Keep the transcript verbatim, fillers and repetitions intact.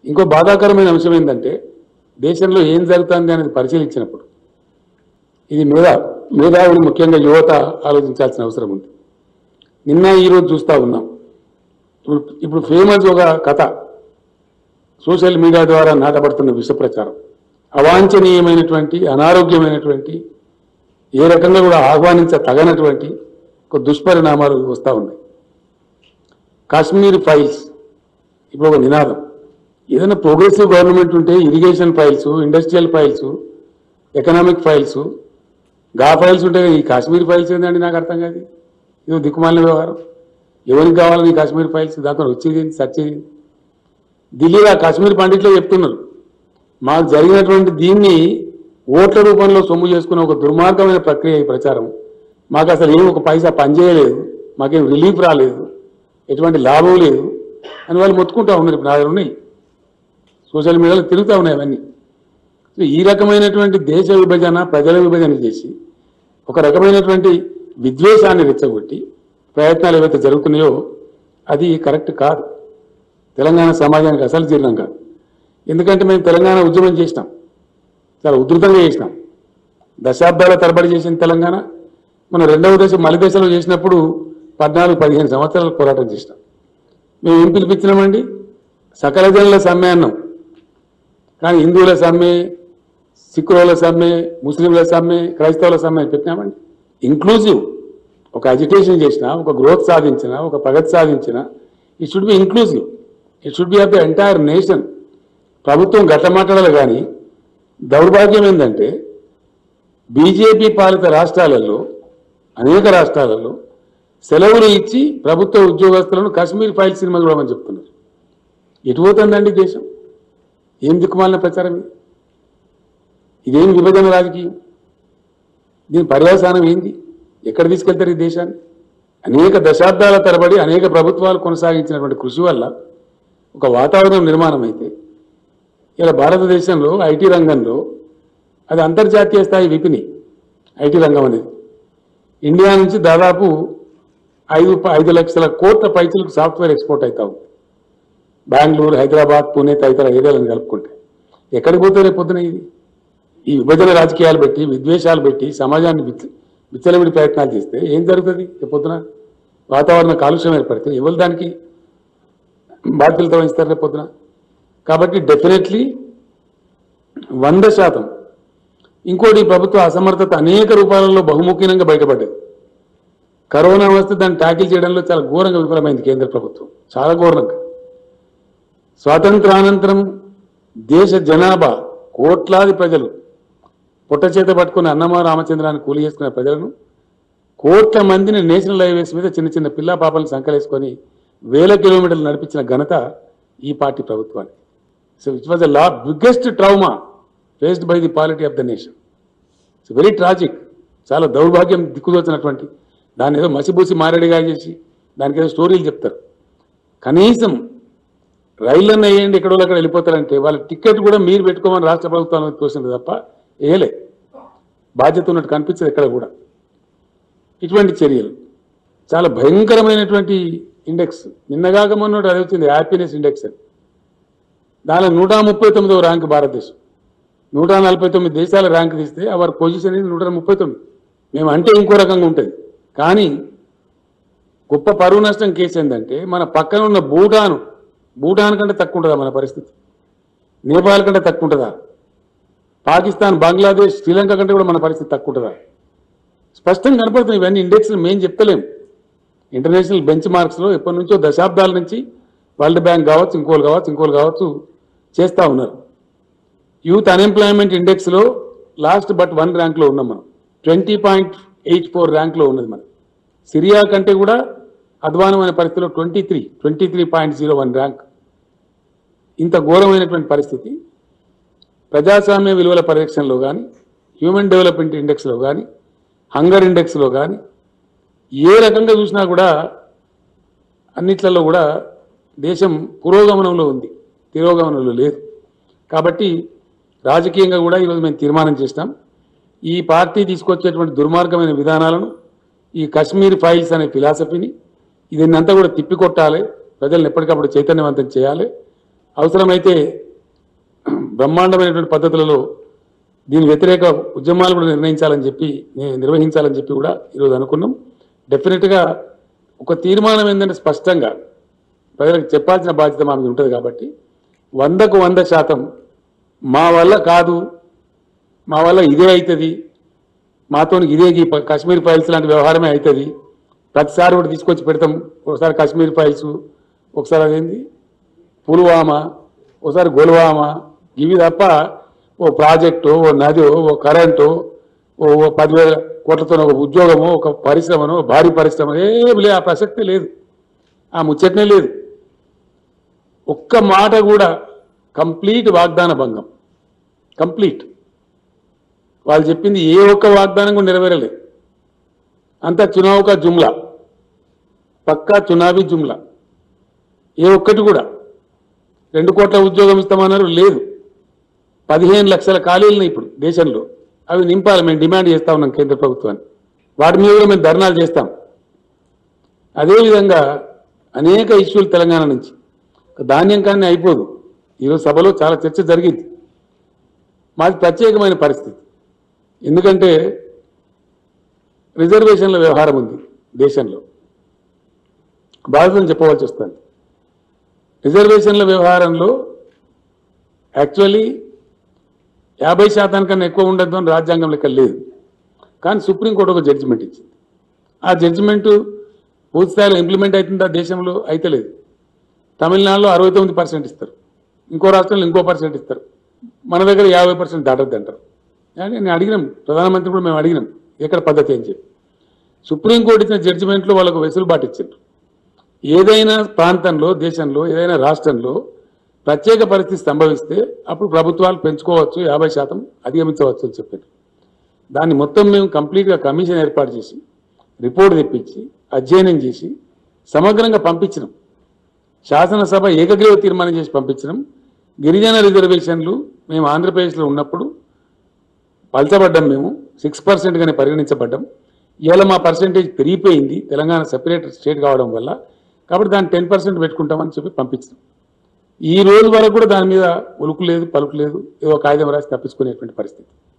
ఇంకో బాధాకరమైన అంశం ఏంటంటే దేశంలో ఏం జరుగుతుంది అనేది పరిశీలించినప్పుడు ఇది మేధా మేధావులు ముఖ్యంగా యువత ఆలోచించాల్సిన అవసరం ఉంది. నిన్న ఈరోజు చూస్తూ ఉన్నాం. ఇప్పుడు ఇప్పుడు ఫేమస్ ఒక కథ సోషల్ మీడియా ద్వారా నాటబడుతున్న విష ప్రచారం అవాంఛనీయమైనటువంటి అనారోగ్యమైనటువంటి ఏ రకంగా కూడా ఆహ్వానించ తగనటువంటి ఒక దుష్పరిణామాలు వస్తూ ఉన్నాయి. కాశ్మీర్ ఫైల్స్ ఇప్పుడు ఒక నినాదం. ఏదైనా ప్రోగ్రెసివ్ గవర్నమెంట్ ఉంటే irrigation files, industrial files, economic files, గా ఫైల్స్ ఉంటాయి. ఈ కాశ్మీర్ ఫైల్స్ ఏంటండి నాకు అర్థం కాదు. ఇది దిక్కుమాలిన వ్యవహారం. ఎవరికి కావాలని కాశ్మీర్ ఫైల్స్ దాంతో వచ్చేది సచ్చేది. ఢిల్లీలో కాశ్మీర్ పండిట్లో చెప్తున్నారు మాకు జరిగినటువంటి దీన్ని ఓట్ల రూపంలో సొమ్ము చేసుకున్న ఒక దుర్మార్గమైన ప్రక్రియ ఈ ప్రచారం. మాకు అసలు ఏం ఒక పైసా పనిచేయలేదు, మాకేం రిలీఫ్ రాలేదు, ఎటువంటి లాభం లేదు అని వాళ్ళు మొత్తుకుంటా ఉన్నారు. ఇప్పుడు నా దగ్గర ఉన్నాయి, సోషల్ మీడియాలో తిరుగుతూ ఉన్నాయి అవన్నీ. సో ఈ రకమైనటువంటి దేశ విభజన, ప్రజల విభజన చేసి ఒక రకమైనటువంటి విద్వేషాన్ని రెచ్చగొట్టి ప్రయత్నాలు ఏవైతే జరుగుతున్నాయో అది కరెక్ట్ కాదు. తెలంగాణ సమాజానికి అసలు జీర్ణం కాదు. ఎందుకంటే మేము తెలంగాణ ఉద్యమం చేసినాం, చాలా ఉధృతంగా చేసినాం, దశాబ్దాల తరబడి చేసిన తెలంగాణ. మన రెండవ దశ మలి దశలో చేసినప్పుడు పద్నాలుగు పదిహేను సంవత్సరాలు పోరాటం చేసినాం. మేము ఏం పిలిపించినామండి? సకల జనుల సమ్మె అన్నాం. కానీ హిందువుల సమ్మె, సిక్కుల సమ్మె, ముస్లింల సమ్మె, క్రైస్తవుల సమ్మె అని పెట్టినామండి. ఇంక్లూజివ్ ఒక అజిటేషన్ చేసిన, ఒక గ్రోత్ సాధించిన, ఒక ప్రగతి సాధించిన, it should be inclusive, it should be of the entire nation. ప్రభుత్వం గట్ల మాట్లాడాలి. కానీ దౌర్భాగ్యం ఏంటంటే బీజేపీ పాలిత రాష్ట్రాలలో, అనేక రాష్ట్రాలలో సెలవులు ఇచ్చి ప్రభుత్వ ఉద్యోగస్తులను కాశ్మీర్ ఫైల్ సినిమా చూడమని చెప్తున్నారు. ఎటు పోతుందండి దేశం? ఏం దిక్కుమాలిన ప్రచారం ఇది? ఇదేం విభజన రాజకీయం? దీని పర్యవసానం ఏంది? ఎక్కడ తీసుకెళ్తారు ఈ దేశాన్ని? అనేక దశాబ్దాల తరబడి అనేక ప్రభుత్వాలు కొనసాగించినటువంటి కృషి వల్ల ఒక వాతావరణం నిర్మాణం అయితే ఇలా భారతదేశంలో ఐటీ రంగంలో అది అంతర్జాతీయ స్థాయి విపిని. ఐటీ రంగం అనేది ఇండియా నుంచి దాదాపు ఐదు ఐదు లక్షల కోట్ల పైసలకు సాఫ్ట్వేర్ ఎక్స్పోర్ట్ అవుతా ఉంది. బెంగళూరు, హైదరాబాద్, పూణే తదితర ఏరియాలను కలుపుకుంటే ఎక్కడికి పోతే రేపు పొద్దున ఇది? ఈ విభజన రాజకీయాలు పెట్టి, విద్వేషాలు పెట్టి సమాజాన్ని విచ్చలవిడి ప్రయత్నాలు చేస్తే ఏం జరుగుతుంది? రేపు పొద్దున వాతావరణ కాలుష్యం ఏర్పడితే ఎవరు దానికి బాధ్యతలతో వహిస్తారు రేపు పొద్దున? కాబట్టి డెఫినెట్లీ వంద శాతం ఇంకోటి ప్రభుత్వ అసమర్థత అనేక రూపాలలో బహుముఖీనంగా బయటపడ్డది. కరోనా వస్తే దాన్ని ట్యాకిల్ చేయడంలో చాలా ఘోరంగా విఫలమైంది కేంద్ర ప్రభుత్వం, చాలా ఘోరంగా. స్వాతంత్రానంతరం దేశ జనాభా కోట్లాది ప్రజలు పుట్ట చేత పట్టుకుని అన్నమా రామచంద్రాన్ని కూలి చేసుకునే ప్రజలను కోట్ల మందిని నేషనల్ హైవేస్ మీద చిన్న చిన్న పిల్లా పాపలను సంకలేసుకొని వేల కిలోమీటర్లు నడిపించిన ఘనత ఈ పార్టీ ప్రభుత్వానికి. సో ఇట్ వాజ్ ద లా biggest trauma faced by the polity of the nation. It's very tragic. చాలా దౌర్భాగ్యం, దిక్కుదోచినటువంటి దాన్ని ఏదో మసిబూసి మారేడుగా చేసి దానికి ఏదో స్టోరీలు చెప్తారు. కనీసం రైళ్ళన్న వేయండి, ఎక్కడో అక్కడ వెళ్ళిపోతారంటే వాళ్ళ టికెట్ కూడా మీరు పెట్టుకోమని రాష్ట్ర ప్రభుత్వం తోసింది తప్ప వేయలే. బాధ్యత ఉన్నట్టు కనిపించదు ఎక్కడ కూడా. ఇటువంటి చర్యలు చాలా భయంకరమైనటువంటి ఇండెక్స్. నిన్నగాక మొన్నటి అది వచ్చింది హ్యాపీనెస్ ఇండెక్స్ అని. దానిలో నూట ముప్పై తొమ్మిదవ ర్యాంక్ భారతదేశం. నూట నలభై తొమ్మిది దేశాల ర్యాంక్ తీస్తే అవర్ పొజిషన్ అనేది నూట ముప్పై తొమ్మిది. మేము అంటే ఇంకో రకంగా ఉంటుంది. కానీ గొప్ప పరువు నష్టం కేసు ఏంటంటే మన పక్కన ఉన్న భూటాను భూటాన్ కంటే తక్కువ ఉంటుందా మన పరిస్థితి? నేపాల్ కంటే తక్కువ ఉంటుందా? పాకిస్తాన్, బంగ్లాదేశ్, శ్రీలంక కంటే కూడా మన పరిస్థితి తక్కువ ఉంటుందా? స్పష్టంగా కనపడుతుంది. ఇవన్నీ ఇండెక్స్లు మేము చెప్తలేము. ఇంటర్నేషనల్ బెంచ్ మార్క్స్లో ఎప్పటి నుంచో దశాబ్దాల నుంచి వరల్డ్ బ్యాంక్ కావచ్చు, ఇంకోలు కావచ్చు, ఇంకోలు కావచ్చు చేస్తూ ఉన్నారు. యూత్ అన్ఎంప్లాయ్మెంట్ ఇండెక్స్లో లాస్ట్ బట్ వన్ ర్యాంక్లో ఉన్నాం మనం. ట్వంటీ పాయింట్ ఎయిట్ ఫోర్ ర్యాంక్లో ఉన్నది మనం. సిరియా కంటే కూడా అధ్వానమైన పరిస్థితిలో twenty three twenty three point zero one rank. ఇంత ఘోరమైనటువంటి పరిస్థితి ప్రజాస్వామ్య విలువల పరిరక్షణలో కానీ, హ్యూమన్ డెవలప్మెంట్ ఇండెక్స్లో కానీ, హంగర్ ఇండెక్స్లో కానీ ఏ రకంగా చూసినా కూడా అన్నిట్లలో కూడా దేశం పురోగమనంలో ఉంది, తిరోగమనంలో లేదు. కాబట్టి రాజకీయంగా కూడా ఈరోజు మేము తీర్మానం చేసినాం, ఈ పార్టీ తీసుకొచ్చేటువంటి దుర్మార్గమైన విధానాలను, ఈ కాశ్మీర్ ఫైల్స్ అనే ఫిలాసఫీని, ఇదంతా కూడా తిప్పికొట్టాలి, ప్రజలను ఎప్పటికప్పుడు చైతన్యవంతం చేయాలి. అవసరమైతే బ్రహ్మాండమైనటువంటి పద్ధతులలో దీని వ్యతిరేక ఉద్యమాలు కూడా నిర్ణయించాలని చెప్పి నిర్వహించాలని చెప్పి కూడా ఈరోజు అనుకున్నాం. డెఫినెట్గా ఒక తీర్మానం ఏంటంటే స్పష్టంగా ప్రజలకు చెప్పాల్సిన బాధ్యత మా మీద ఉంటుంది కాబట్టి వందకు వంద శాతం మా వల్ల కాదు, మా వల్ల ఇదే అవుతుంది, మాతో ఇదే కాశ్మీర్ ఫైల్స్ లాంటి వ్యవహారమే అవుతుంది, ప్రతిసారి కూడా తీసుకొచ్చి పెడతాం. ఒకసారి కాశ్మీర్ ఫైల్స్, ఒకసారి అదేంది పుల్వామా, ఒకసారి గోల్వామా, ఇవి తప్ప ఓ ప్రాజెక్టు, ఓ నదో, ఓ కరెంటు, ఓ పదివేల కోట్లతో ఒక ఉద్యోగము, ఒక పరిశ్రమను, భారీ పరిశ్రమ ఏమి లేదు. ఆ ప్రసక్తే లేదు, ఆ ముచ్చటనే లేదు. ఒక్క మాట కూడా కంప్లీట్ వాగ్దాన భంగం, కంప్లీట్. వాళ్ళు చెప్పింది ఏ ఒక్క వాగ్దానం కూడా నెరవేరలేదు. అంతా చునావుకా జుమ్లా, పక్కా చునావీ జుమ్లా. ఏ ఒక్కటి కూడా రెండు కోట్ల ఉద్యోగం ఇస్తామన్నారు, లేదు. పదిహేను లక్షల ఖాళీలను ఇప్పుడు దేశంలో, అవి నింపాలి. మేము డిమాండ్ చేస్తా ఉన్నాం కేంద్ర ప్రభుత్వాన్ని. వాటి మీద కూడా మేము ధర్నాలు చేస్తాం. అదేవిధంగా అనేక ఇష్యూలు తెలంగాణ నుంచి. ధాన్యం కానీ అయిపోదు. ఈరోజు సభలో చాలా చర్చ జరిగింది. మాది ప్రత్యేకమైన పరిస్థితి, ఎందుకంటే రిజర్వేషన్ల వ్యవహారం ఉంది దేశంలో. బాధ్యతను చెప్పవలసి వస్తుంది. రిజర్వేషన్ల వ్యవహారంలో యాక్చువల్లీ యాభై శాతానికన్నా ఎక్కువ ఉండద్దు అని రాజ్యాంగం లెక్క లేదు. కానీ సుప్రీంకోర్టు ఒక జడ్జిమెంట్ ఇచ్చింది. ఆ జడ్జిమెంటు పూర్తి స్థాయిలో ఇంప్లిమెంట్ అవుతుందా దేశంలో? అయితే లేదు. తమిళనాడులో అరవై తొమ్మిది పర్సెంట్ ఇస్తారు, ఇంకో రాష్ట్రంలో ఇంకో పర్సెంట్ ఇస్తారు, మన దగ్గర యాభై పర్సెంట్ దాటద్దు అంటారు. కానీ నేను అడిగినాం, ప్రధానమంత్రి కూడా మేము అడిగినాం ఎక్కడ పద్ధతి అని చెప్పి. సుప్రీంకోర్టు ఇచ్చిన జడ్జిమెంట్లో వాళ్ళకు వెసులుబాటు ఇచ్చారు. ఏదైనా ప్రాంతంలో, దేశంలో, ఏదైనా రాష్ట్రంలో ప్రత్యేక పరిస్థితి సంభవిస్తే అప్పుడు ప్రభుత్వాలు పెంచుకోవచ్చు, యాభై శాతం అధిగమించవచ్చు అని చెప్పారు. దాన్ని మొత్తం మేము కంప్లీట్గా కమిషన్ ఏర్పాటు చేసి రిపోర్ట్ తెప్పించి అధ్యయనం చేసి సమగ్రంగా పంపించినాం. శాసనసభ ఏకగ్రీవ తీర్మానం చేసి పంపించినాం. గిరిజన రిజర్వేషన్లు మేము ఆంధ్రప్రదేశ్లో ఉన్నప్పుడు పల్చబడ్డాం, మేము సిక్స్ పర్సెంట్గానే పరిగణించబడ్డాం. ఇవాళ మా పర్సెంటేజ్ పెరిగిపోయింది తెలంగాణ సెపరేట్ స్టేట్ కావడం వల్ల. కాబట్టి దాన్ని టెన్ పర్సెంట్ పెట్టుకుంటామని చెప్పి పంపించినాం. ఈ రోజు వరకు కూడా దాని మీద ఉలుకు లేదు, పలుకు లేదు, ఏదో కాగితం రాసి తప్పించుకునేటువంటి పరిస్థితి.